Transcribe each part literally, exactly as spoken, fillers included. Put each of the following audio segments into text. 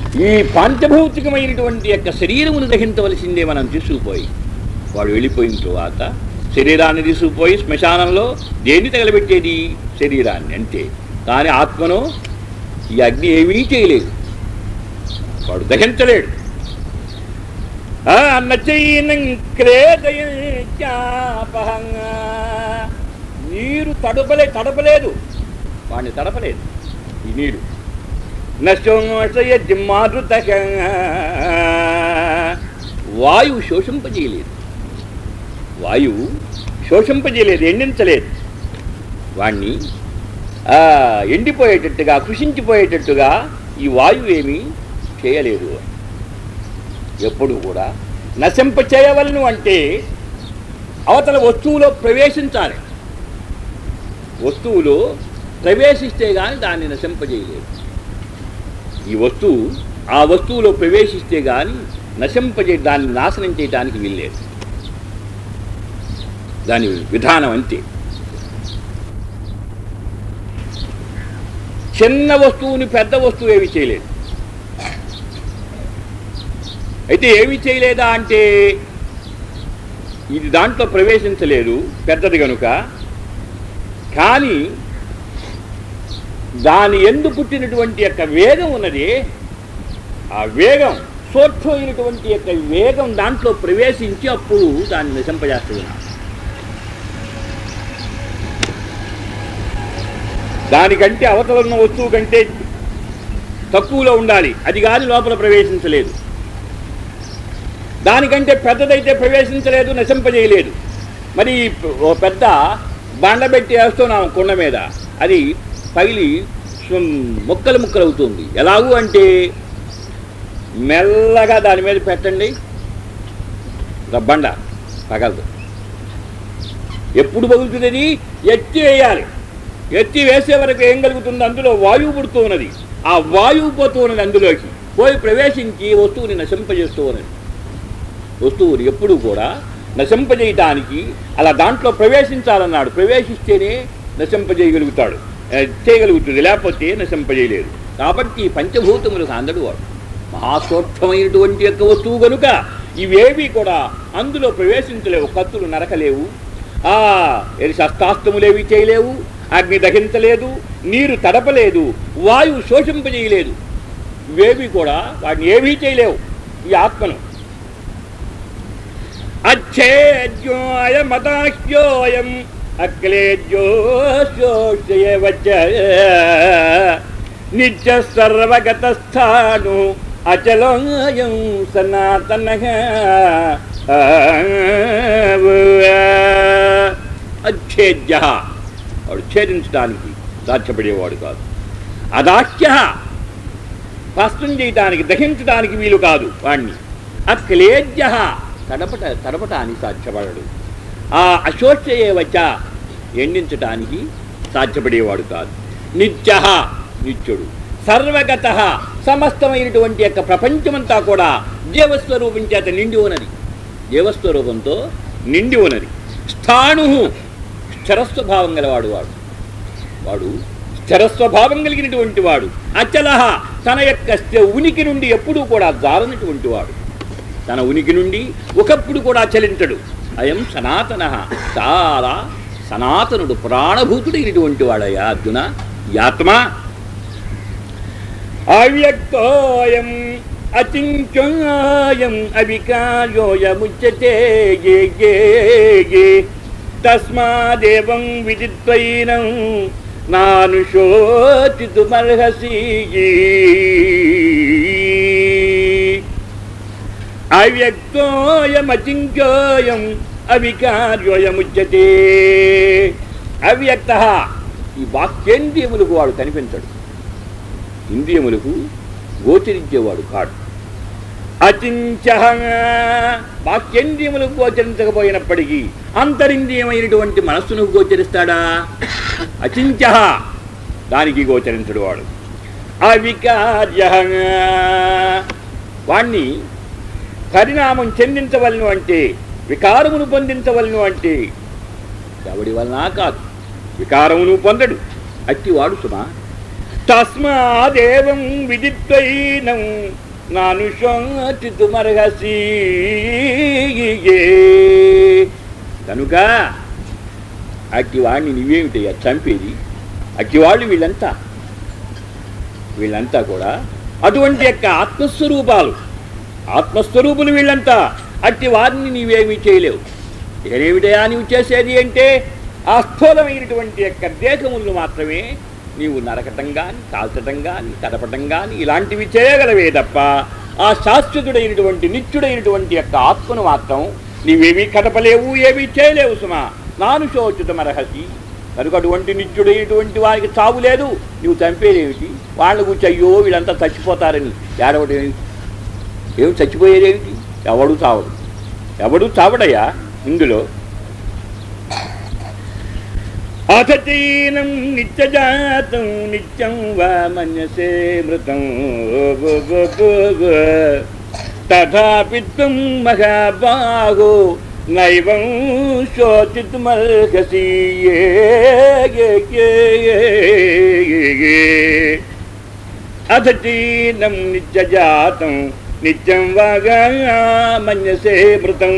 ఈ పాంచభౌతికమైనటువంటి యొక్క శరీరమును దహించవలసిందే మనం తీసుకుపోయి. వాడు వెళ్ళిపోయిన తరువాత శరీరాన్ని తీసుకుపోయి శ్మశానంలో దేన్ని తగలబెట్టేది? శరీరాన్ని అంతే. కానీ ఆత్మను ఈ అగ్ని ఏమీ చేయలేదు, వాడు దహించలేడు. నీరు తడపలే తడపలేదు వాడిని తడపలేదు ఈ నీరు. నశోషయమారుత వాయువు శోషింపజేయలేదు, వాయువు శోషింపజేయలేదు, ఎండించలేదు వాణ్ణి. ఎండిపోయేటట్టుగా కృషించిపోయేటట్టుగా ఈ వాయువు ఏమీ చేయలేదు. ఎప్పుడు కూడా నశింప చేయవలను అంటే అవతల వస్తువులో ప్రవేశించాలి. వస్తువులో ప్రవేశిస్తే కానీ దాన్ని నశింపజేయలేదు. ఈ వస్తువు ఆ వస్తువులో ప్రవేశిస్తే కానీ నశింపజే దాన్ని నాశనం చేయడానికి వీల్లేదు. దాని విధానం అంతే. చిన్న వస్తువుని పెద్ద వస్తువు ఏమి చేయలేదు. అయితే ఏమి చేయలేదా అంటే ఇది దాంట్లో ప్రవేశించలేదు పెద్దది కనుక. కానీ దాని ఎందు పుట్టినటువంటి యొక్క వేగం ఉన్నది, ఆ వేగం సూక్ష్మమైనటువంటి యొక్క వేగం దాంట్లో ప్రవేశించి అప్పుడు దాన్ని నశింపజేస్తుంది. దానికంటే అవతల ఉన్న వస్తువు కంటే తక్కువలో ఉండాలి, అది కానీ లోపల ప్రవేశించలేదు. దానికంటే పెద్దదైతే ప్రవేశించలేదు, నశింపజేయలేదు. మరి ఓ పెద్ద బండ పెట్టి వేస్తున్నాం కుండ మీద, అది పగిలి ముక్కలు ముక్కలు అవుతుంది. ఎలాగూ అంటే మెల్లగా దాని మీద పెట్టండి, బండ పగలదు. ఎప్పుడు పగులుతుంది? ఎత్తి వేయాలి. ఎత్తి వేసే వరకు ఏం కలుగుతుంది? అందులో వాయువు పుడుతూ ఉన్నది. ఆ వాయువు పోతూ ఉన్నది, అందులోకి పోయి ప్రవేశించి వస్తువుని నశింపజేస్తూ ఉన్నది. వస్తువుని ఎప్పుడు కూడా నశింపజేయటానికి అలా దాంట్లో ప్రవేశించాలన్నాడు. ప్రవేశిస్తేనే నశింపజేయగలుగుతాడు, చేయగలుగుతుంది, లేకపోతే నశింపజేయలేదు. కాబట్టి పంచభూతములకు అందడు వాడు మహాసూక్ష్మమైనటువంటి యొక్క వస్తువు కనుక ఇవేవి కూడా అందులో ప్రవేశించలేవు. కత్తులు నరకలేవు, ఆ శస్త్రాస్త్రములేవి చేయలేవు, అగ్ని దహించలేదు, నీరు తడపలేదు, వాయువు శోషింపజేయలేదు. ఇవేవి కూడా వాటిని ఏవీ చేయలేవు ఈ ఆత్మను. అచ్ఛేద్యోయమదాహ్యోయం అక్లేద్యోశోషయేవచ నిత్య సర్వగతస్థాను అచలోయం సనాతనః. అచ్ఛేద్యః వాడు ఛేదించడానికి సాధ్యపడేవాడు కాదు. అదాహ్య భస్మం చేయటానికి దహించడానికి వీలు కాదు వాణ్ణి. అక్లేద్య తడపట తడపటానికి సాధ్యపడడు. ఆ అశోషయేవచ ఎండించటానికి సాధ్యపడేవాడు కాదు. నిత్య నిత్యుడు, సర్వగత సమస్తమైనటువంటి యొక్క ప్రపంచమంతా కూడా జీవస్వరూపం చేత నిండి ఉన్నది, జీవస్వరూపంతో నిండి ఉన్నది. స్థాణు స్థిరస్వభావం గలవాడు వాడు వాడు స్థిరస్వభావం కలిగినటువంటి వాడు. అచలహ తన యొక్క ఉనికి నుండి ఎప్పుడూ కూడా జారనటువంటి వాడు, తన ఉనికి నుండి ఒకప్పుడు కూడా చలించడు. అయం సనాతన, చాలా సనాతనుడు, ప్రాణభూతుడైనటువంటి వాడయ్యా అర్జున ఈ ఆత్మ. అవ్యక్తోయం అచింత్యోయం అవికార్యోయముచ్యతే తస్మాదేవం విదిత్వైనం నానుశోచితుమర్హసి. అవ్యక్తోయం అచింత్యోయం అవికార్యోయముచ్యతే. అవ్యక్త ఈ వాక్యేంద్రియములకు వాడు కనిపించడు, ఇంద్రియములకు గోచరించేవాడు కాడు. అచించ వాక్యేంద్రియములకు గోచరించకపోయినప్పటికీ అంతరింద్రియమైనటువంటి మనస్సును గోచరిస్తాడా? అచించ దానికి గోచరించడు వాడు. అవికార్య వాణ్ణి పరిణామం చెందించవలను అంటే, వికారమును పొందించవలను అంటే ఎవడి వలన కాదు, వికారమును పొందడు అట్టివాడు సుమా. తస్మాదేవం విదిత్వైనం నాను శోచితుమర్హసి. కనుక అట్టివాడిని నువ్వేమిటయ్యా చంపేది? అట్టివాళ్ళు వీళ్ళంతా వీళ్ళంతా కూడా అటువంటి యొక్క ఆత్మస్వరూపాలు, ఆత్మస్వరూపులు వీళ్ళంతా. అట్టి వారిని నీవేమీ చేయలేవు. ఏమిటయా నీవు చేసేది అంటే ఆ స్థూలమైనటువంటి యొక్క దేహములను మాత్రమే నీవు నరకటం కానీ, కాల్చటం కానీ, కదపటం కానీ ఇలాంటివి చేయగలవే తప్ప ఆ శాశ్వతుడైనటువంటి నిత్యుడైనటువంటి యొక్క ఆత్మను మాత్రం నీవేమీ కదపలేవు, ఏమీ చేయలేవు సుమా. నాను శోచితమర్హసి. కనుక అటువంటి నిత్యుడైనటువంటి వారికి చావు లేదు, నువ్వు చంపేదేమిటి? వాళ్ళ గురించి అయ్యో వీళ్ళంతా చచ్చిపోతారని ఏడవడం ఏమి? చచ్చిపోయేదేమిటి? ఎవడు చావడు, ఎవడు చావడయ్యా ఇందులో. అథచైనం నిత్యజాతం నిత్యం వా మన్యసే మృతం తథాపి త్వం మహాబాహో నైవం శోచితుమర్హసి. అథచైనం నిత్యజాతం నిత్యం వాగా మన్యసే మృతం.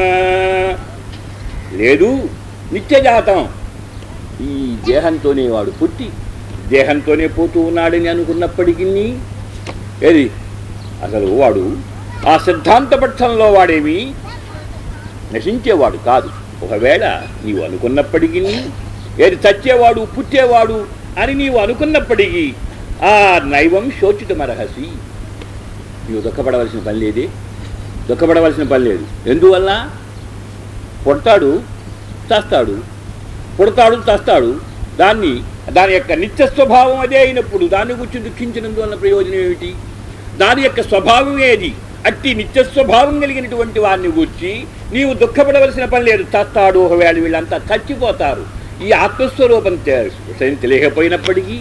లేదు, నిత్యజాతం ఈ దేహంతోనే వాడు పుట్టి దేహంతోనే పోతూ ఉన్నాడని అనుకున్నప్పటికీ ఏది అసలు వాడు ఆ సిద్ధాంతపక్షంలో వాడేమి నశించేవాడు కాదు. ఒకవేళ నీవు అనుకున్నప్పటికీ ఏది చచ్చేవాడు పుట్టేవాడు అని నీవు అనుకున్నప్పటికీ ఆ నైవం శోచితమర్హసి. నీవు దుఃఖపడవలసిన పని లేదే, దుఃఖపడవలసిన పని లేదు. ఎందువల్ల? పుడతాడు చస్తాడు, పుడతాడు చస్తాడు. దాన్ని దాని యొక్క నిత్య స్వభావం అదే అయినప్పుడు దాన్ని గురించి దుఃఖించినందువల్ల ప్రయోజనం ఏమిటి? దాని యొక్క స్వభావం ఏది? అట్టి నిత్య స్వభావం కలిగినటువంటి వారిని గురించి నీవు దుఃఖపడవలసిన పని లేదు. చస్తాడు, ఒకవేళ వీళ్ళంతా చచ్చిపోతారు. ఈ ఆత్మస్వరూపం తెలియకపోయినప్పటికీ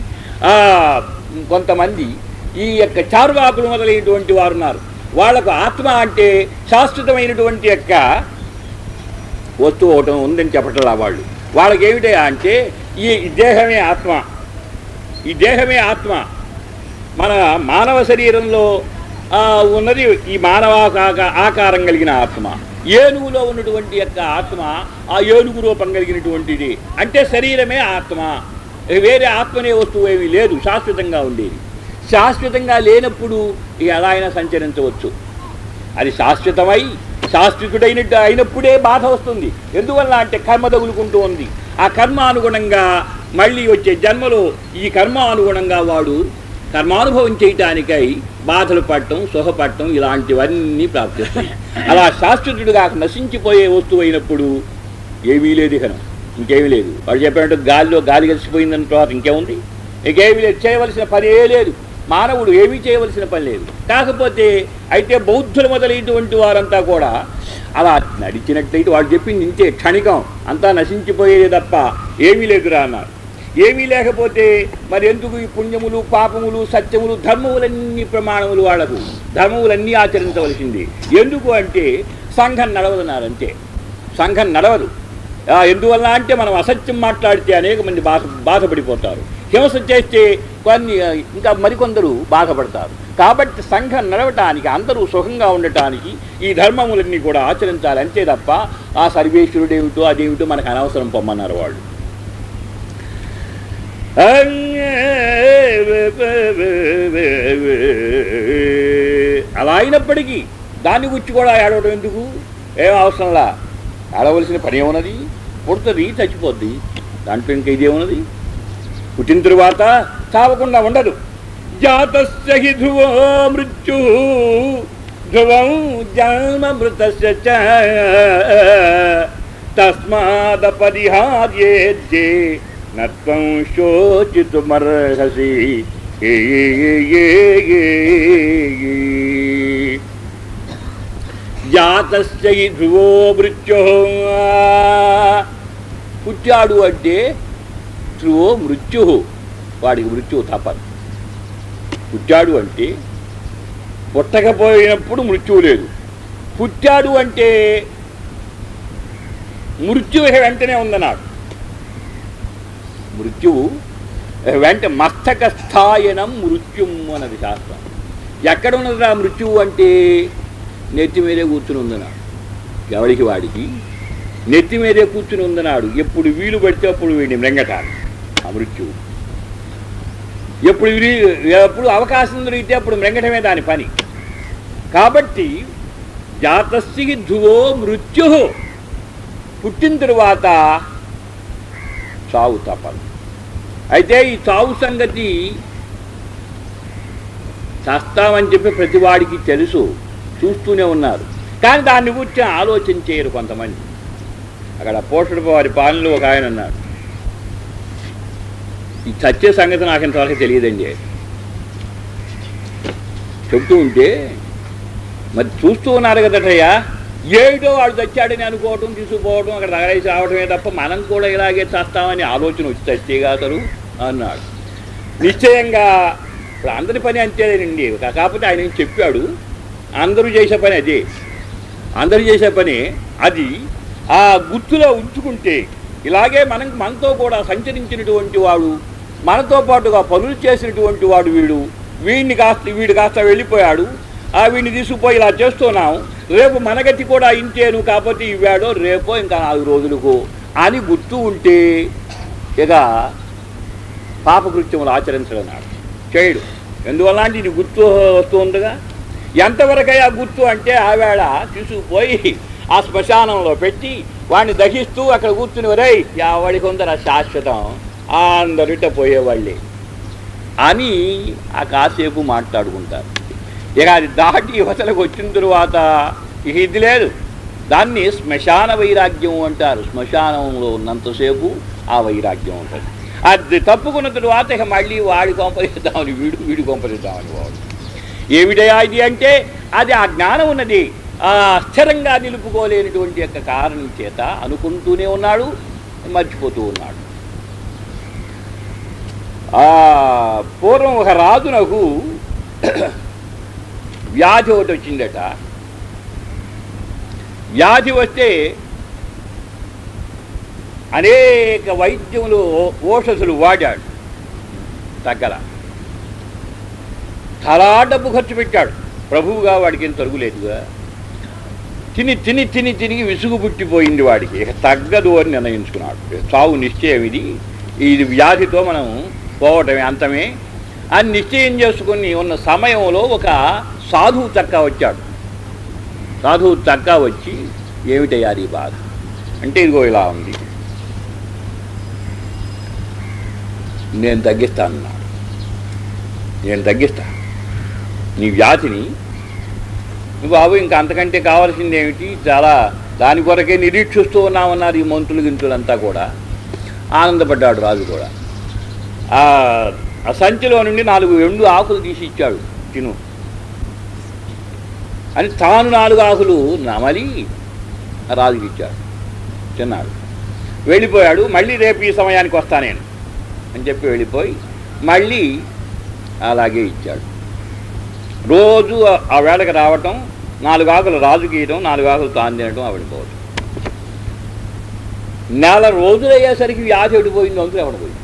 కొంతమంది ఈ యొక్క చార్వాకులు మొదలైనటువంటి వారు ఉన్నారు. వాళ్లకు ఆత్మ అంటే శాశ్వతమైనటువంటి యొక్క వస్తువు ఒకటి ఉందని చెప్పటలా వాళ్ళు. వాళ్ళకి ఏమిటా అంటే ఈ దేహమే ఆత్మ, ఈ దేహమే ఆత్మ. మన మానవ శరీరంలో ఉన్నది ఈ మానవ ఆకారం కలిగిన ఆత్మ. ఏనుగులో ఉన్నటువంటి యొక్క ఆత్మ ఆ ఏనుగు రూపం కలిగినటువంటిది. అంటే శరీరమే ఆత్మ, వేరే ఆత్మనే వస్తువు ఏమీ లేదు, శాశ్వతంగా ఉండేది. శాశ్వతంగా లేనప్పుడు ఎలా అయినా సంచరించవచ్చు. అది శాశ్వతమై శాశ్వతుడైనట్టు అయినప్పుడే బాధ వస్తుంది. ఎందువల్ల అంటే కర్మ తగులుకుంటూ ఉంది. ఆ కర్మ అనుగుణంగా మళ్ళీ వచ్చే జన్మలో ఈ కర్మ అనుగుణంగా వాడు కర్మానుభవం చేయటానికై బాధలు పడటం, సుఖపడటం ఇలాంటివన్నీ ప్రాప్తిస్తాయి. అలా శాశ్వతుడుగా నశించిపోయే వస్తువు అయినప్పుడు ఏమీ లేదు, ఇకనం ఇంకేమీ లేదు. వాడు చెప్పినట్టు గాలిలో గాలి కలిసిపోయిందని తర్వాత ఇంకేముంది? ఇంకేమీ లేదు, చేయవలసిన పని ఏ లేదు. మానవుడు ఏమీ చేయవలసిన పని లేదు. కాకపోతే అయితే బౌద్ధులు మొదలైనటువంటి వారంతా కూడా అలా నడిచినట్లయితే వాడు చెప్పింది ఇంతే, క్షణికం, అంతా నశించిపోయేది తప్ప ఏమీ లేదురా అన్నారు. ఏమీ లేకపోతే మరి ఎందుకు ఈ పుణ్యములు, పాపములు, సత్యములు, ధర్మములన్నీ ప్రమాణములు? వాళ్లకు ధర్మములన్నీ ఆచరించవలసింది. ఎందుకు అంటే సంఘం నడవదన్నారు, అంతే. సంఘం నడవదు. ఎందువల్ల అంటే మనం అసత్యం మాట్లాడితే అనేక మంది బాధ బాధపడిపోతారు. హింస చేస్తే కొన్ని ఇంకా మరికొందరు బాధపడతారు. కాబట్టి సంఘం నడవటానికి, అందరూ సుఖంగా ఉండటానికి ఈ ధర్మములన్నీ కూడా ఆచరించాలి, అంతే తప్ప ఆ సర్వేశ్వరుడు ఏమిటో అదేమిటో మనకు అనవసరం పొమ్మన్నారు వాళ్ళు. అలా అయినప్పటికీ దాన్ని గురించి కూడా ఏడవడం ఎందుకు? ఏం అవసరంలా. ఏడవలసిన పని ఏమున్నది? పుడుతుంది, చచ్చిపోద్ది, దాంట్లో ఇంకా ఇదేమున్నది? పుట్టిన తరువాత చావకుండా ఉండదు. జాతస్య హి ధ్రువో మృత్యు ధ్రువం జన్మమృతస్య చ తస్మాదపరిహార్యేద్యే నత్వం శోచితుమర్హసి. జాతస్య హి ధ్రువో మృత్యు. పుట్టాడు అంటే ధ్రువో మృత్యు, వాడికి మృత్యువు తప్పదు. పుట్టాడు అంటే పుట్టకపోయినప్పుడు మృత్యువు లేదు. పుట్టాడు అంటే మృత్యువు వెంటనే ఉందన్నాడు. మృత్యువు వెంట మస్తక స్థాయనం మృత్యుం అన్నది శాస్త్రం. ఎక్కడ ఉన్నదిరా మృత్యువు అంటే నెత్తి మీదే కూర్చుని ఉందన్నాడు. ఎవరికి వాడికి నెత్తి మీదే కూర్చుని ఉందన్నాడు. ఎప్పుడు వీలు పడితే అప్పుడు వీడిని మృంగటాలి ఆ మృత్యువు. ఎప్పుడు ఎప్పుడు అవకాశం దొరికితే అప్పుడు మృంగటమే దాని పని. కాబట్టి జాతస్సి ధ్రువో మృత్యు, పుట్టిన తరువాత చావు తప్పదు. అయితే ఈ చావు సంగతి చేస్తామని చెప్పి ప్రతివాడికి తెలుసు, చూస్తూనే ఉన్నారు. కానీ దాన్ని గురించి ఆలోచన చేయరు కొంతమంది. అక్కడ పోషణ వారి పాలనలో ఒక ఆయన అన్నాడు, ఈ చచ్చే సంగతి నాకు ఇంతవరకు తెలియదండి. చెబుతూ ఉంటే మరి చూస్తూ ఉన్నారు కదటయ్యా, ఏమిటో వాడు చచ్చాడని అనుకోవటం, తీసుకుపోవడం, అక్కడ తగలేసి రావడమే తప్ప మనం కూడా ఇలాగే చేస్తామని ఆలోచన వచ్చి చచ్చేగాతరు అన్నాడు. నిశ్చయంగా ఇప్పుడు అందరి పని అంతేనండి. కాకపోతే ఆయన చెప్పాడు, అందరూ చేసే పని అదే, అందరూ చేసే పని అది. ఆ గుర్తులో ఉంచుకుంటే ఇలాగే మనం మనతో కూడా సంచరించినటువంటి వాడు, మనతో పాటుగా పనులు చేసినటువంటి వాడు వీడు, వీడిని కాస్త వీడు కాస్త వెళ్ళిపోయాడు, ఆ వీడిని తీసుకుపోయి ఇలా చేస్తున్నాం, రేపు మనగతి కూడా ఇంతేను, కాకపోతే ఇవ్వాడో రేపో ఇంకా నాలుగు రోజులకు అని గుర్తు ఉంటే ఇక పాపకృత్యములు ఆచరించడం నాడు చేయడు. ఎందువల్ల అంటే ఇది గుర్తు వస్తూ ఉండగా, ఎంతవరకయ్యా గుర్తు అంటే ఆవేళ తీసుకుపోయి ఆ శ్మశానంలో పెట్టి వాడిని దహిస్తూ అక్కడ కూర్చుని వరై వాడి కొందరు శాశ్వతం అందరిట పోయేవాళ్ళే అని ఆ కాసేపు మాట్లాడుకుంటారు. ఇక అది దాటి యువతలకు వచ్చిన తరువాత ఇక ఇది లేదు. దాన్ని శ్మశాన వైరాగ్యం అంటారు. శ్మశానంలో ఉన్నంతసేపు ఆ వైరాగ్యం ఉంటుంది. అది తప్పుకున్న తరువాత ఇక మళ్ళీ వాడి కొంపరిద్దామని వీడు వీడు కొంపరిద్దామని వాడు. ఏమిటయా ఇది అంటే అది ఆ జ్ఞానం ఉన్నది ఆ స్థిరంగా నిలుపుకోలేనటువంటి యొక్క కారణం చేత అనుకుంటూనే ఉన్నాడు, మర్చిపోతూ ఉన్నాడు. ఆ పూర్వం ఒక రాజునకు వ్యాధి ఒకటి వచ్చిందట. వ్యాధి వస్తే అనేక వైద్యములు ఓషధులు వాడాడు, తగ్గల. చాలా డబ్బు ఖర్చు పెట్టాడు. ప్రభువుగా వాడికి ఏం తరుగులేదుగా. తిని తిని తిని తిని విసుగు పుట్టిపోయింది వాడికి. ఇక తగ్గదు అని నిర్ణయించుకున్నాడు. చావు నిశ్చయం, ఇది ఇది వ్యాధితో మనం పోవటమే, అంతమే అని నిశ్చయం చేసుకుని ఉన్న సమయంలో ఒక సాధువు చక్కా వచ్చాడు. సాధువు చక్కా వచ్చి, ఏమిటయ్యారు ఈ బాధ అంటే, ఇదిగో ఇలా ఉంది, నేను తగ్గిస్తానన్నాడు. నేను తగ్గిస్తా నీ వ్యాధిని, బాబు ఇంకా అంతకంటే కావాల్సింది ఏమిటి, చాలా దాని కొరకే నిరీక్షిస్తూ ఉన్నామన్నారు ఈ మంత్రులు గింతులంతా కూడా. ఆనందపడ్డాడు రాజు కూడా. ఆ సంచిలో నుండి నాలుగు ఎండు ఆకులు తీసి ఇచ్చాడు, తిను అని. తాను నాలుగు ఆకులు నమలి రాజుకి ఇచ్చాడు, తిన్నాడు, వెళ్ళిపోయాడు. మళ్ళీ రేపు ఈ సమయానికి వస్తా నేను అని చెప్పి వెళ్ళిపోయి మళ్ళీ అలాగే ఇచ్చాడు. రోజు ఆ వేళకి రావటం, నాలుగు ఆకులు రాజుకి ఇవ్వడం, నాలుగు ఆకులు తాను తినడం, ఆవిడిపోవడం. నెల రోజులు అయ్యేసరికి వ్యాధి ఎడిపోయింది, అంతా ఎవడిపోయింది.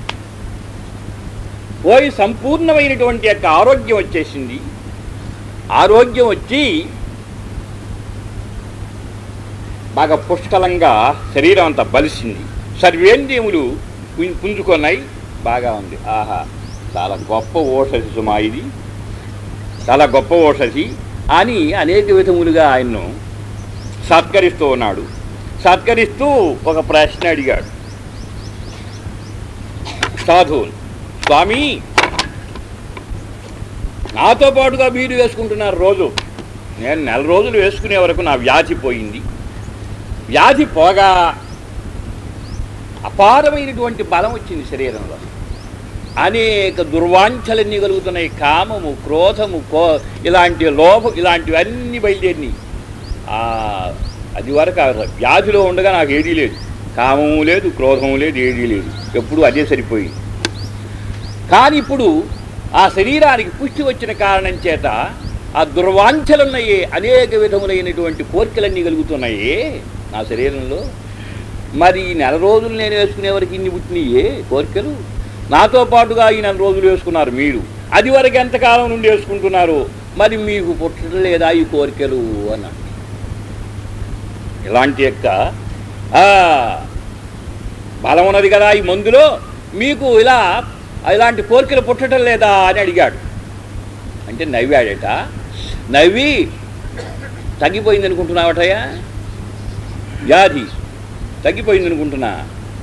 పోయి సంపూర్ణమైనటువంటి యొక్క ఆరోగ్యం వచ్చేసింది. ఆరోగ్యం వచ్చి బాగా పుష్కలంగా శరీరం అంతా బలిసింది, సర్వేంద్రియములు పుంజుకొన్నాయి, బాగా ఉంది. ఆహా, చాలా గొప్ప ఓషధి సుమా ఇది, చాలా గొప్ప ఓషధి అని అనేక విధములుగా ఆయన్ను సత్కరిస్తూ ఉన్నాడు. సత్కరిస్తూ ఒక ప్రశ్న అడిగాడు సాధువులు, స్వామి నాతో పాటుగా మీరు వేసుకుంటున్నారు రోజు, నేను నెల రోజులు వేసుకునే వరకు నా వ్యాధి పోయింది. వ్యాధి పోగా అపారమైనటువంటి బలం వచ్చింది శరీరంలో. అనేక దుర్వాంఛలన్నీ కలుగుతున్నాయి. కామము, క్రోధము, కో ఇలాంటి లోభం, ఇలాంటివన్నీ బయలుదేరినాయి. అది వరకు వ్యాధిలో ఉండగా నాకు ఏదీ లేదు, కామము లేదు, క్రోధము లేదు, ఏదీ లేదు, ఎప్పుడు అదే సరిపోయింది. కానీ ఇప్పుడు ఆ శరీరానికి పుష్టి వచ్చిన కారణం చేత ఆ దుర్వాంఛలున్నాయి, అనేక విధములైనటువంటి కోరికలన్నీ కలుగుతున్నాయి నా శరీరంలో. మరి నెల రోజులు నేను వేసుకునే వరకు ఇన్ని పుట్టినాయే కోరికలు, నాతో పాటుగా ఈ నెల రోజులు వేసుకున్నారు మీరు, అది వరకు ఎంతకాలం నుండి వేసుకుంటున్నారు, మరి మీకు పుట్టడం లేదా ఈ కోరికలు అన్నాడు. ఇలాంటి యొక్క బలం ఉన్నది కదా ఈ మందులో, మీకు ఇలా ఇలాంటి కోరికలు పుట్టడం లేదా అని అడిగాడు. అంటే నవ్వాడట. నవ్వి తగ్గిపోయింది అనుకుంటున్నావటయ్యా, వ్యాధి తగ్గిపోయింది అనుకుంటున్నా.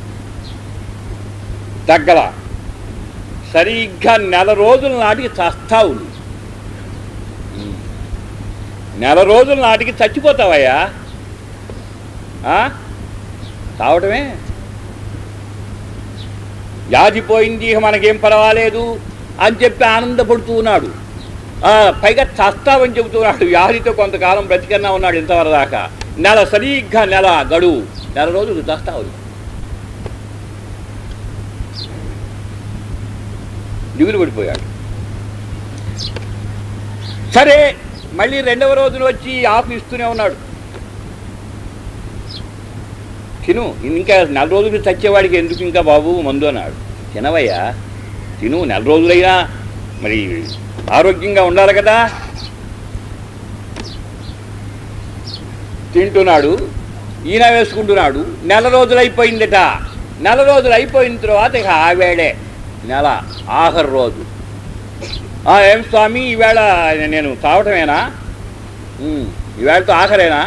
తగ్గల, సరిగ్గా నెల రోజుల నాటికి చస్తావు, నెల రోజుల నాటికి చచ్చిపోతావయ్యా, తావటమే. వ్యాధి పోయింది, ఇక మనకేం పర్వాలేదు అని చెప్పి ఆనందపడుతూ ఉన్నాడు. పైగా చస్తావని చెబుతున్నాడు. వ్యాధితో కొంతకాలం బ్రతికన్నా ఉన్నాడు ఇంతవరకు దాకా. నెల సరిగ్గా నెల గడువు, నెల రోజులు చస్తావు. దిగులు పడిపోయాడు. సరే, మళ్ళీ రెండవ రోజున వచ్చి ఆకు ఇస్తూనే ఉన్నాడు. తిను, ఇంకా నెల రోజులు చచ్చేవాడికి ఎందుకు ఇంకా బాబు మందు అన్నాడు. తినవయ్యా, తిను, నెల రోజులైనా మరి ఆరోగ్యంగా ఉండాలి కదా. తింటున్నాడు, ఈయన వేసుకుంటున్నాడు. నెల రోజులు అయిపోయిందట. నెల రోజులు అయిపోయిన తర్వాత ఇక ఆవేడే నెల ఆఖరి రోజు. ఏం స్వామి, ఈవేళ నేను తావటమేనా, ఈవేళతో ఆఖరేనా?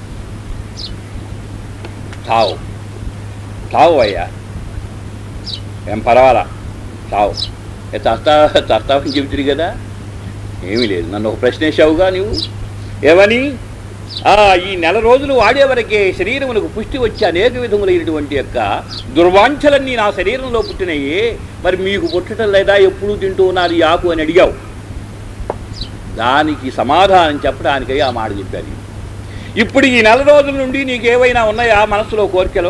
తావు తావు అయ్యా, ఏం పర్వాలా, తావు. చస్తా చస్తావని చెబుతుంది కదా. ఏమీ లేదు, నన్ను ఒక ప్రశ్న వేసావుగా నువ్వు. ఏమని? ఈ నెల రోజులు వాడేవరకే శరీరమునకు పుష్టి వచ్చి అనేక విధములైనటువంటి యొక్క దుర్వాంఛలన్నీ నా శరీరంలో పుట్టినయ్యే, మరి మీకు పుట్టడం లేదా, ఎప్పుడూ తింటూ ఉన్నారు ఈ ఆకు అని అడిగావు. దానికి సమాధానం చెప్పడానికై ఆ మాట చెప్పాను. ఇప్పుడు ఈ నెల రోజుల నుండి నీకేవైనా ఉన్నాయా మనసులో కోరికలు?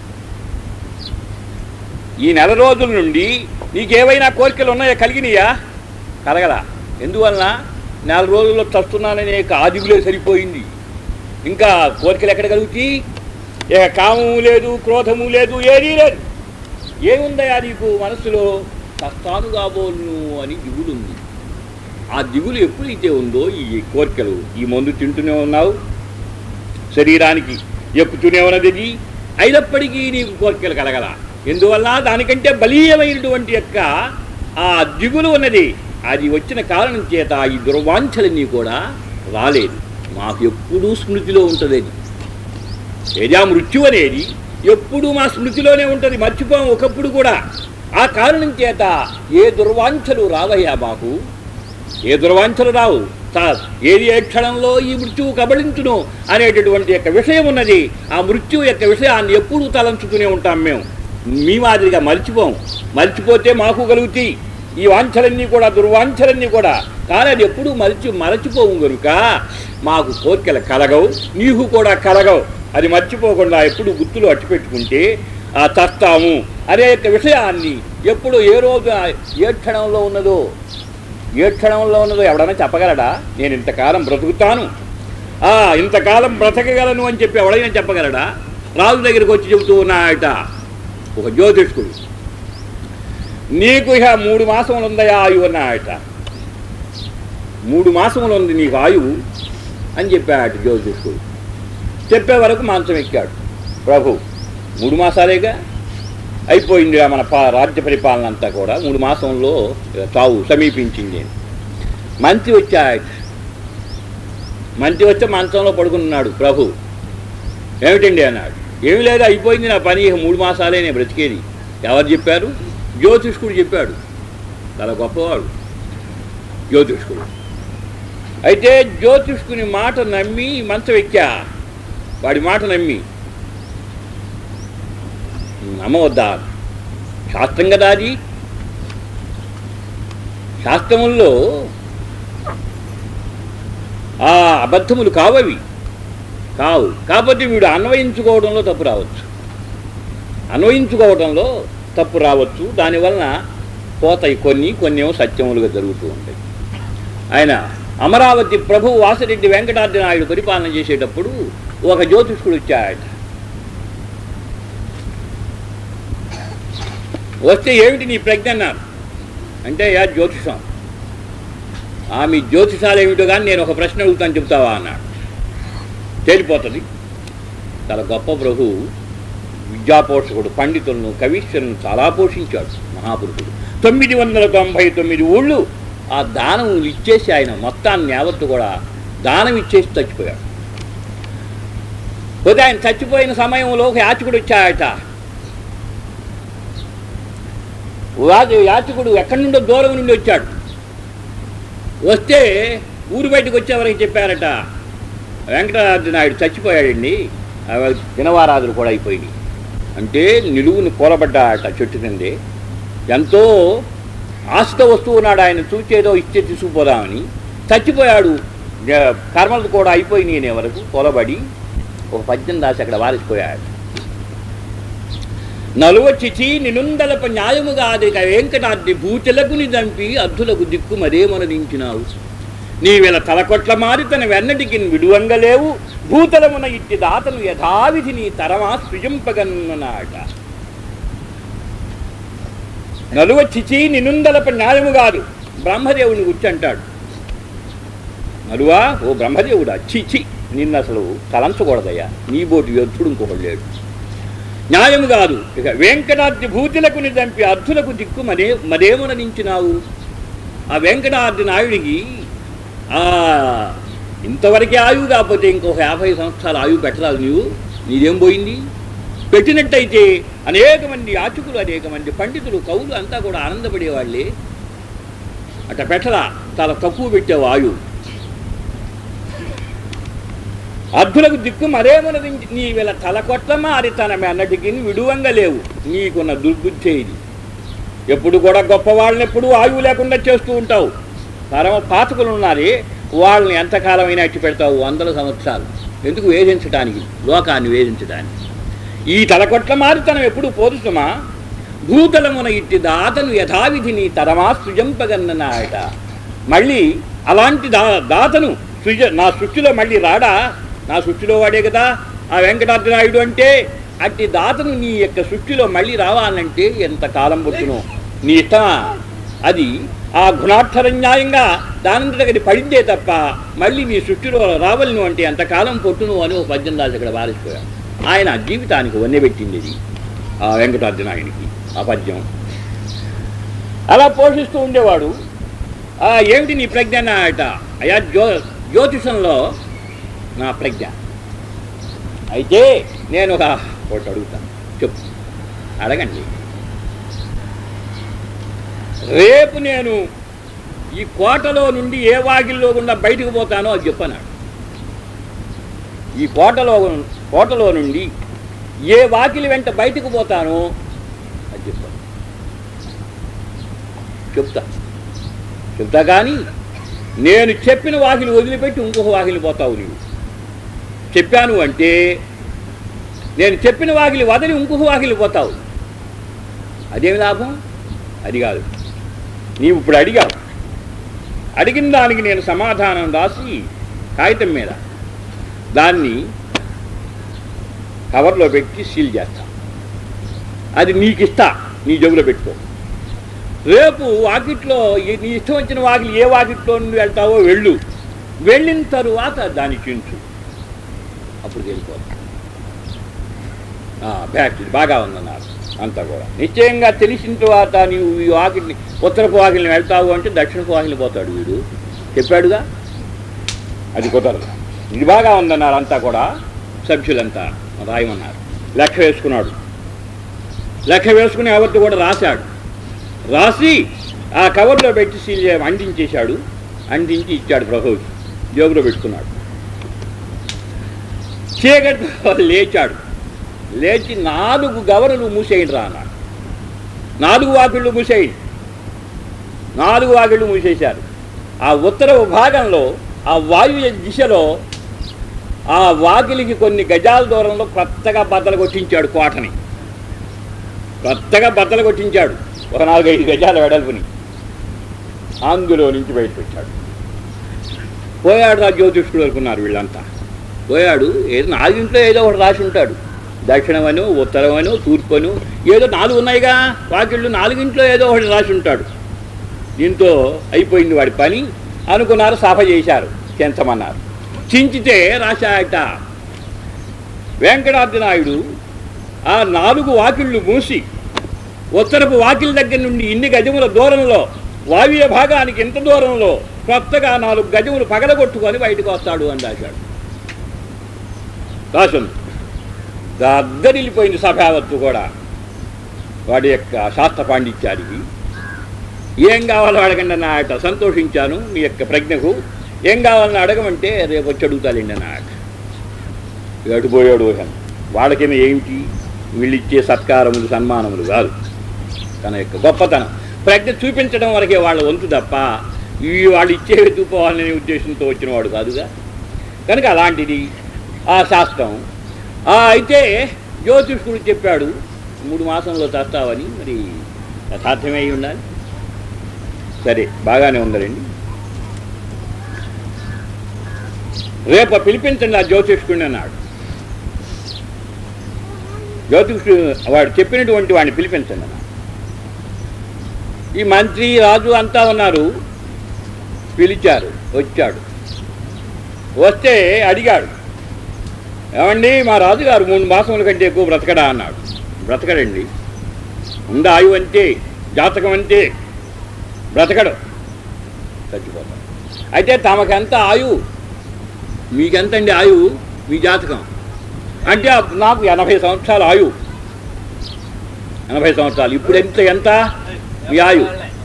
ఈ నెల రోజుల నుండి నీకేవైనా కోరికలు ఉన్నాయా? కలిగినాయా? కలగలా. ఎందువలన? నెల రోజుల్లో చస్తున్నాననే ఆదిగులే సరిపోయింది. ఇంకా కోరికలు ఎక్కడ కలుగుతాయి? ఇక కామము లేదు, క్రోధము లేదు, ఏదీ లేదు. ఏముందయా నీకు మనసులో? చస్తాను కాబోను అని దిగులుంది. ఆ దిగులు ఎప్పుడైతే ఉందో ఈ కోరికలు, ఈ మందు తింటూనే ఉన్నావు, శరీరానికి ఎక్కుతూనే ఉన్నది, అయినప్పటికీ నీకు కోరికలు కలగల. ఎందువల్ల? దానికంటే బలీయమైనటువంటి యొక్క ఆ దిగులు ఉన్నది. అది వచ్చిన కారణం చేత ఈ దుర్వాంఛలన్నీ కూడా రాలేదు. మాకు ఎప్పుడూ స్మృతిలో ఉంటుంది. ఏదా మృత్యు అనేది ఎప్పుడూ మా స్మృతిలోనే ఉంటుంది, మర్చిపోం ఒకప్పుడు కూడా. ఆ కారణం చేత ఏ దుర్వాంఛలు రావయ్యా మాకు, ఏ దుర్వాంఛలు రావు. ఏది ఏ క్షణంలో ఈ మృత్యువు కబళించును అనేటటువంటి యొక్క విషయం ఉన్నది. ఆ మృత్యువు యొక్క విషయాన్ని ఎప్పుడూ తలంచుతూనే ఉంటాం మేము. మీ మాదిరిగా మర్చిపోం. మర్చిపోతే మాకు కలుగుతాయి ఈ వాంఛలన్నీ కూడా, దుర్వాంఛలన్నీ కూడా. కానీ అది ఎప్పుడూ మరిచి మరచిపోవు కనుక మాకు కోరికలు కలగవు, నీకు కూడా కలగవు. అది మర్చిపోకుండా ఎప్పుడు గుర్తులు అట్టిపెట్టుకుంటే ఆ చస్తాము అనే యొక్క విషయాన్ని ఎప్పుడు ఏ రోజు ఏ క్షణంలో ఉన్నదో ఏ క్షణంలో ఉన్నదో ఎవడన్నా చెప్పగలడా? నేను ఇంతకాలం బ్రతుకుతాను, ఇంతకాలం బ్రతకగలను అని చెప్పి ఎవడైనా చెప్పగలడా? రాజు దగ్గరికి వచ్చి చెబుతూ ఉన్నాయట ఒక జ్యోతిష్కుడు, నీకు ఇక మూడు మాసములు ఉందయా ఆయువు అన్నాయట. మూడు మాసములు ఉంది నీకు ఆయువు అని చెప్పాడు జ్యోతిష్కుడు. చెప్పే వరకు మంచం ఎక్కాడు. ప్రభు, మూడు మాసాలేగా అయిపోయిందిగా మన పా రాజ్య పరిపాలన అంతా కూడా, మూడు మాసంలో చావు సమీపించింది. మంచి వచ్చాడు. మంచి వచ్చే మంచంలో పడుకున్నాడు. ప్రభు, ఏమిటండి అన్నాడు. ఏమి లేదు, అయిపోయింది నా పని, మూడు మాసాలే నేను బ్రతికేది. ఎవరు చెప్పారు? జ్యోతిష్కుడు చెప్పాడు. చాలా గొప్పవాడు జ్యోతిష్కుడు. అయితే జ్యోతిష్కుని మాట నమ్మి మంచం ఎక్కా. వాడి మాట నమ్మి నమ్మవద్దా? శాస్త్రం కదా అది. శాస్త్రముల్లో ఆ అబద్ధములు కావవి కావు. కాకపోతే వీడు అన్వయించుకోవడంలో తప్పు రావచ్చు, అన్వయించుకోవడంలో తప్పు రావచ్చు. దానివలన పోతాయి కొన్ని, కొన్ని ఏమో సత్యములుగా జరుగుతూ ఉంటాయి. ఆయన అమరావతి ప్రభు వాసిరెడ్డి వెంకటాద్రి నాయుడు పరిపాలన చేసేటప్పుడు ఒక జ్యోతిష్కుడు వచ్చాడు. వస్తే ఏమిటి నీ ప్రజ్ఞ అన్నారు. అంటే యా జ్యోతిషం. ఆ మీ జ్యోతిషాలు ఏమిటో కానీ నేను ఒక ప్రశ్న అడుగుతాను చెప్తావా అన్నాడు. తేలిపోతుంది. చాలా గొప్ప ప్రభు, విద్యాపోషకుడు, పండితులను కవీశ్వరులను చాలా పోషించాడు మహాపురుషుడు. తొమ్మిది వందల తొంభై తొమ్మిది ఊళ్ళు ఆ దానం ఇచ్చేసి ఆయన మొత్తాన్ని యావత్తు కూడా దానం ఇచ్చేసి చచ్చిపోయాడు. పోతే ఆయన చచ్చిపోయిన సమయంలో ఒక యాచకుడు వచ్చాయట. యాచకుడు ఎక్కడి నుండో దూరం నుండి వచ్చాడు. వస్తే ఊరు బయటకు వచ్చేవరకు చెప్పారట, వెంకటరాజు నాయుడు చచ్చిపోయాడండి, దినవారాదులు కూడా అయిపోయినాయి. అంటే నిలువును కూలబడ్డాట చెట్టు కిందే. ఎంతో ఆశతో వస్తూ ఉన్నాడు. ఆయన చూచేదో ఇచ్చే తీసుకుపోదామని చచ్చిపోయాడు. కర్మలు కూడా అయిపోయినాయి అనే వరకు కూలబడి ఒక పద్యం రాసి అక్కడ వారిసిపోయాడు. నలువచ్చిచి నినుందలప న్యాయముగా అదిక వెంకటాద్రి భూతులకు నిదంపి అద్దులకు దిక్కు మరేమనదించినావు. నీవెల తలకొట్ల మారి తన వెన్నటికి విడువంగలేవు, భూతలమున ఇట్టి దాతలు యథావిధి నీ తరమా సృజింపగన్నాట. నలువచ్చిచి నినుందలప న్యాయము కాదు, బ్రహ్మదేవుని గుర్చంటాడు. నలువా ఓ బ్రహ్మదేవుడా, చిచి నిన్ను అసలు తలంచకూడదయ్యా, నీ బోటి యోధుడు ఇంకొకడు లేడు. న్యాయము కాదు. ఇక వెంకటాద్రి భూతులకు నిదంపి అర్ధులకు దిక్కు మరే మరేమనదించినావు. ఆ వెంకటాద్రి నాయుడికి ఇంతవరకే ఆయువు కాకపోతే ఇంకొక యాభై సంవత్సరాల ఆయువు పెట్టరాదు. నీవు నీదేం పోయింది? పెట్టినట్టయితే అనేక మంది యాచకులు, అనేక మంది పండితులు, కవులు అంతా కూడా ఆనందపడేవాళ్ళే. అట్లా పెట్టరా, చాలా తక్కువ పెట్టావు ఆయువు. అర్ధులకు దిక్కు మరేమన్నది నీ వీళ్ళ తలకొట్ల మారి తనమే అన్నటికి విడువంగా లేవు. నీకున్న దుర్బుద్ధి ఇది. ఎప్పుడు కూడా గొప్పవాళ్ళని ఎప్పుడు ఆయువు లేకుండా చేస్తూ ఉంటావు. పరమ పాతకులు ఉన్నారే, వాళ్ళని ఎంతకాలమైనా ఇచ్చి పెడతావు, వందల సంవత్సరాలు. ఎందుకు? వేధించడానికి, లోకాన్ని వేధించడానికి. ఈ తలకొట్ల మారితనం ఎప్పుడు పోదుసుమా. భూతలమున ఇట్టి దాతను యథావిధి నీ తరమా సృజంపగన్ననాయట. మళ్ళీ అలాంటి దా దాతను సృజ నా సృష్టిలో మళ్ళీ రాడా? నా సృష్టిలో వాడే కదా ఆ వెంకటాద్రి నాయుడు అంటే. అట్టి దాతను నీ యొక్క సృష్టిలో మళ్ళీ రావాలంటే ఎంత కాలం పట్టును? నీ ఇష్టమా? అది ఆ గుణార్థరన్యాయంగా దానంతటి పడిందే తప్ప మళ్ళీ నీ సృష్టిలో రావలను అంటే ఎంతకాలం పట్టును అని ఒక పద్యం రాసి అక్కడ వారిసిపోయాడు. ఆయన జీవితానికి వన్నెబెట్టింది ఇది ఆ వెంకటాద్రి నాయుడికి ఆ పద్యం. అలా పోషిస్తూ ఉండేవాడు. ఏమిటి నీ ప్రజ్ఞ అట? అయా జ్యో జ్యోతిషంలో నా ప్రజ్ఞ. అయితే నేను ఒక ఒకటి అడుగుతాను, చెప్పు. అడగండి. రేపు నేను ఈ కోటలో నుండి ఏ వాకిల్లో గుండా బయటకు పోతానో అది చెప్పన్నాడు. ఈ కోటలో కోటలో నుండి ఏ వాకిలి వెంట బయటకు పోతానో అది చెప్పాను. చెప్తా చెప్తా కానీ నేను చెప్పిన వాకిలి వదిలిపెట్టి ఇంకొక వాకిలి పోతావు నీవు. చెప్పాను అంటే నేను చెప్పిన వాకిలి వదిలి ఇంకొక వాకిలి పోతావు. అదేమి లాభం? అది కాదు. నీవు ఇప్పుడు అడిగావు. అడిగిన దానికి నేను సమాధానం రాసి కాగితం మీద దాన్ని కవర్లో పెట్టి సీల్ చేస్తా. అది నీకు ఇస్తా, నీ జేబులో పెట్టుకో. రేపు వాకిట్లో నీ ఇష్టం వచ్చిన వాకిలి ఏ వాకిట్లో నుండి వెళ్తావో వెళ్ళు. వెళ్ళిన తరువాత దాన్ని చించు, అప్పుడు వెళ్ళిపోతా. బ్యాక్ ఇది బాగా ఉందన్నారు అంతా కూడా. నిశ్చయంగా తెలిసిన తర్వాత నీవు ఈ వాకిలిని ఉత్తరపు వాకిలిని వెళ్తావు అంటే దక్షిణపు వాకిలి పోతాడు వీడు. చెప్పాడుగా, అది కుదరదు. ఇది బాగా ఉందన్నారు అంతా కూడా. సభ్యులంతా రాయమన్నారు. లెక్క వేసుకున్నాడు. లెక్క వేసుకుని ఎవరితో కూడా రాశాడు. రాసి ఆ కవర్లో పెట్టి సీల్ అందించేశాడు. అందించి ఇచ్చాడు ప్రభువుకి. జేబులో పెట్టుకున్నాడు. చీకటితో లేచాడు. లేచి నాలుగు గవరులు మూసేయండి రా అన్నాడు. నాలుగు వాకిళ్ళు మూసేయండి. నాలుగు వాకిళ్ళు మూసేశారు. ఆ ఉత్తర భాగంలో ఆ వాయువ్య దిశలో ఆ వాకిలికి కొన్ని గజాల దూరంలో కొత్తగా బద్దలు కొట్టించాడు కోటని. కొత్తగా బద్దలు కొట్టించాడు. ఒక నాలుగైదు గజాల వెడల్పుని. అందులో నుంచి బయటకు వచ్చాడు. పోయాడు. ఆ జ్యోతిష్కుడు అనుకున్నారు వీళ్ళంతా. పోయాడు. ఏదో నాలుగింట్లో ఏదో ఒకటి రాసి ఉంటాడు. దక్షిణమను, ఉత్తరమను, తూర్పును ఏదో నాలుగు ఉన్నాయిగా వాకిళ్ళు, నాలుగింట్లో ఏదో ఒకటి రాసి ఉంటాడు. దీంతో అయిపోయింది వాడి పని అనుకున్నారు, సభ చేశారు, చించమన్నారు. చించితే రాశాయట. వెంకటాద్రి నాయుడు ఆ నాలుగు వాకిళ్ళు మూసి ఉత్తరపు వాకిలి దగ్గర నుండి ఇన్ని గజముల దూరంలో, వాయువ్య భాగానికి ఇంత దూరంలో కొత్తగా నాలుగు గజములు పగలగొట్టుకొని బయటకు వస్తాడు అని రాశాడు. రాసుంది. దద్దరిల్లిపోయింది సభావత్తు కూడా వాడి యొక్క శాస్త్ర పాండిత్యానికి. ఏం కావాలో అడగండి అన్నమాట. సంతోషించాను మీ యొక్క ప్రజ్ఞకు, ఏం కావాలని అడగమంటే రేపు వచ్చి అడుగుతాలండి అన్నమాట. ఎటుపోయాడు వాళ్ళకేమో ఏమిటి, వీళ్ళిచ్చే సత్కారములు సన్మానములు కాదు, తన యొక్క గొప్పతనం ప్రజ్ఞ చూపించడం వరకే వాళ్ళ వంతు తప్ప ఈ వాళ్ళు ఇచ్చే వెతుకుపోవాలనే ఉద్దేశంతో వచ్చిన వాడు కాదుగా. కనుక అలాంటిది ఆ శాస్త్రం. అయితే జ్యోతిష్కుడు చెప్పాడు మూడు మాసంలో చేస్తావని, మరి యథార్థమై ఉండాలి. సరే బాగానే ఉందండి, రేపు పిలిపించండి ఆ జ్యోతిష్కుడిని అన్నాడు. జ్యోతిష్కుడు వాడు చెప్పినటువంటి వాడిని పిలిపించండి అన్నాడు. ఈ మంత్రి రాజు అంతా ఉన్నారు, పిలిచారు, వచ్చాడు. వస్తే అడిగాడు, ఏమండి మా రాజుగారు మూడు మాసముల కంటే ఎక్కువ బ్రతకడా అన్నాడు. బ్రతకడండి, ఉండ ఆయువు అంతే, జాతకం అంతే, బ్రతకడు, చచ్చిపోతాడు. అయితే తమకెంత ఆయువు, మీకెంతండి ఆయువు, మీ జాతకం అంటే నాకు ఎనభై సంవత్సరాలు ఆయువు, ఎనభై సంవత్సరాలు. ఇప్పుడు ఎంత ఎంత మీ ఆయువు,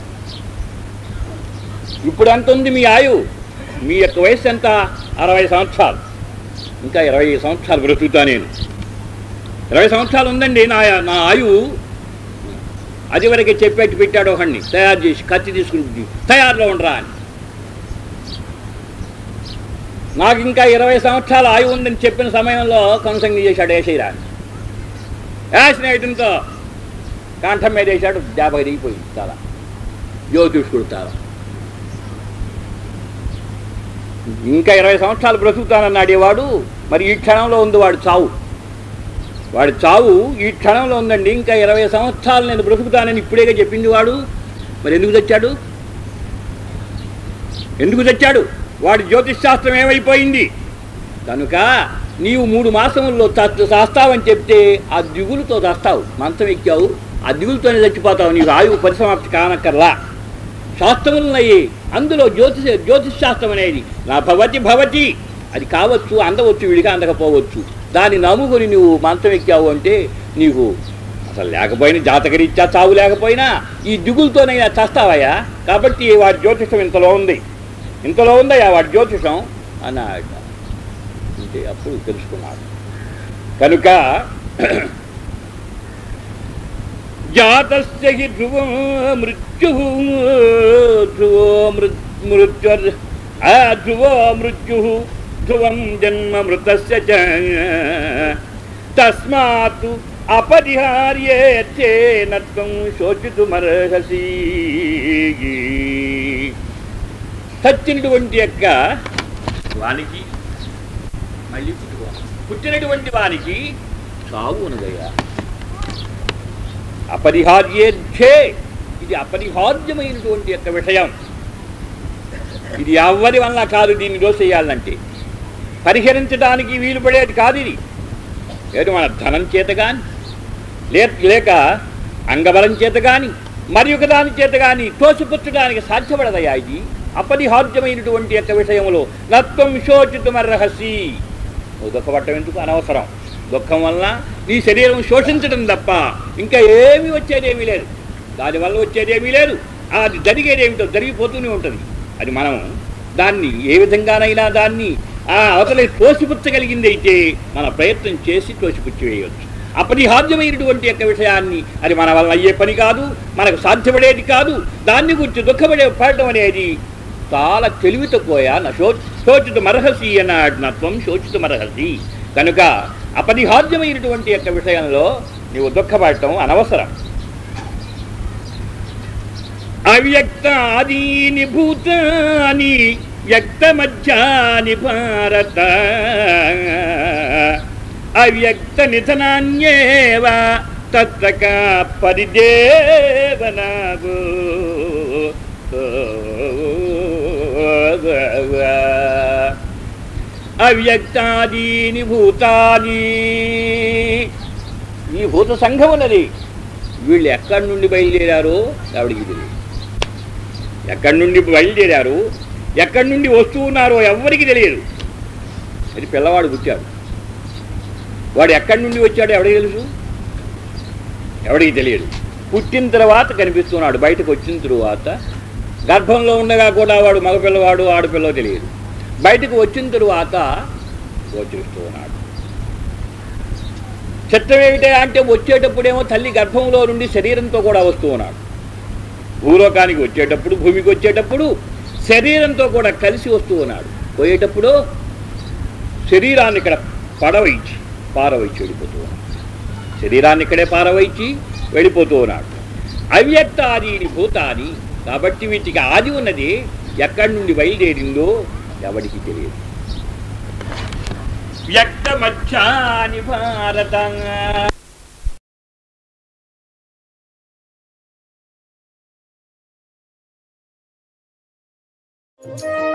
ఇప్పుడు ఎంత ఉంది మీ ఆయువు, మీ యొక్క వయసు ఎంత, అరవై సంవత్సరాలు, ఇంకా ఇరవై సంవత్సరాలు బ్రతుకుతా నేను, ఇరవై సంవత్సరాలు ఉందండి నా నా ఆయువు. అది వరకే చెప్పేట్టు పెట్టాడు ఒకడిని తయారు చేసి, కత్తి తీసుకుని తయారులో ఉండరా అని. నాకు ఇంకా ఇరవై సంవత్సరాల ఆయువు ఉందని చెప్పిన సమయంలో కొనసంగి చేశాడు వేసేరా అని. వేసిన ఐటంతో కంఠం మీద వేశాడు, దెబ్బ దిగిపోయింది చాలా. జ్యోతిష్కుడు తారా ఇంకా ఇరవై సంవత్సరాలు బ్రతుకుతానన్నాడు వాడు. మరి ఈ క్షణంలో ఉంది వాడు చావు, వాడి చావు ఈ క్షణంలో ఉందండి. ఇంకా ఇరవై సంవత్సరాలు నేను బ్రతుకుతానని ఇప్పుడేగా చెప్పింది వాడు. మరి ఎందుకు తెచ్చాడు, ఎందుకు తెచ్చాడు? వాడి జ్యోతిష్ శాస్త్రం ఏమైపోయింది. కనుక నీవు మూడు మాసముల్లో చేస్తావని చెప్తే ఆ దిగులుతో చేస్తావు, మంచం ఎక్కావు, ఆ దిగులుతోనే చచ్చిపోతావు, నీకు ఆయువు పరిసమాప్తి కానక్కర్లా. శాస్త్రములున్నాయి, అందులో జ్యోతిష జ్యోతిష్ శాస్త్రం అనేది నా భవతి భవతి, అది కావచ్చు, అందవచ్చు, విడిగా అందకపోవచ్చు. దాన్ని నమ్ముకొని నువ్వు మంచం ఎక్కావు అంటే నీకు అసలు లేకపోయినా జాతకరీత్యా చావు లేకపోయినా ఈ దిగులతోనైనా చేస్తావయ్యా. కాబట్టి వాడి జ్యోతిషం ఇంతలో ఉంది, ఇంతలో ఉందయ్యా వాడి జ్యోతిషం అన్నాడు. అంటే అప్పుడు తెలుసుకున్నాడు. కనుక జాతస్య హి ధ్రువో మృత్యు, ధ్రువో మృత్యు ధ్రువో మృత్యు ధ్రువం జన్మ మృతస్య చ తస్మాత్ అపరిహార్యేత్తే నత్వం శోచితుమర్హసి. చచ్చినటువంటి యొక్క వానికి మళ్ళీ పుట్టుకో, పుట్టినటువంటి వానికి చావు ఉన్నదయ్యా. అపరిహార్యేధ్యే, ఇది అపరిహార్యమైనటువంటి యొక్క విషయం. ఇది ఎవరి వల్ల కాదు, దీన్ని దోసేయాలంటే పరిహరించడానికి వీలు పడేది కాదు. ఇది ఏదో మన ధనం చేత కానీ లేక అంగబలం చేత కానీ మరి ఒక దాని చేత కానీ తోసిపుచ్చడానికి సాధ్యపడదయ్యా. ఇది అపరిహార్యమైనటువంటి యొక్క విషయంలో నత్వం శోచితుమర్హసి. నువ్వు దుఃఖపడటం ఎందుకు, అనవసరం. దుఃఖం వల్ల నీ శరీరం శోషించడం తప్ప ఇంకా ఏమీ వచ్చేదేమీ లేదు, దానివల్ల వచ్చేదేమీ లేదు. అది జరిగేదేమిటో జరిగిపోతూనే ఉంటుంది. అది మనం దాన్ని ఏ విధంగానైనా దాన్ని ఆ అవతలే తోసిపుచ్చగలిగింది అయితే మన ప్రయత్నం చేసి తోసిపుచ్చి వేయవచ్చు. అపరిహార్యమైనటువంటి యొక్క విషయాన్ని అది మన వల్ల అయ్యే పని కాదు, మనకు సాధ్యపడేది కాదు. దాన్ని గురించి దుఃఖపడే పడటం అనేది చాలా తెలివి తక్కువయా. నా శో శోచిత మరహసి అన్నాడు, నత్వం శోచిత మరహసి. కనుక అపరిహార్యమైనటువంటి యొక్క విషయంలో నీవు దుఃఖపడటం అనవసరం. అవ్యక్తాదీని భూతాని వ్యక్తమధ్యాని భారత అవ్యక్త నిధనాన్యేవ తత్రక పరిదేవనాగు అవ్యక్తాదీని భూతాని. ఈ భూత సంఘం ఉన్నది, వీళ్ళు ఎక్కడి నుండి బయలుదేరారో ఎవడికి తెలియదు. ఎక్కడి నుండి బయలుదేరారు, ఎక్కడి నుండి వస్తూ ఉన్నారో ఎవరికి తెలియదు. అది పిల్లవాడు పుట్టాడు, వాడు ఎక్కడి నుండి వచ్చాడో ఎవడికి తెలుసు? ఎవడికి తెలియదు. పుట్టిన తర్వాత కనిపిస్తున్నాడు, బయటకు వచ్చిన తరువాత గర్భంలో ఉండగా కూడా వాడు మగపిల్లవాడు ఆడపిల్ల తెలియదు. బయటకు వచ్చిన తరువాత గోచరిస్తూ ఉన్నాడు. చిత్రం ఏమిటే అంటే వచ్చేటప్పుడేమో తల్లి గర్భంలో నుండి శరీరంతో కూడా వస్తూ ఉన్నాడు. భూలోకానికి వచ్చేటప్పుడు, భూమికి వచ్చేటప్పుడు శరీరంతో కూడా కలిసి వస్తూ ఉన్నాడు. పోయేటప్పుడు శరీరాన్ని ఇక్కడ పడవైచి పారవైచి వెళ్ళిపోతూ ఉన్నాడు. శరీరాన్ని ఇక్కడే పారవైచి వెళ్ళిపోతూ ఉన్నాడు. అవ్యక్త ఆదిని భూతాని. కాబట్టి వీటికి ఆది ఉన్నది, ఎక్కడి నుండి బయలుదేరిందో ఎవరికి తెలియదు. వ్యక్తమచ్చాని భారత. Thank you.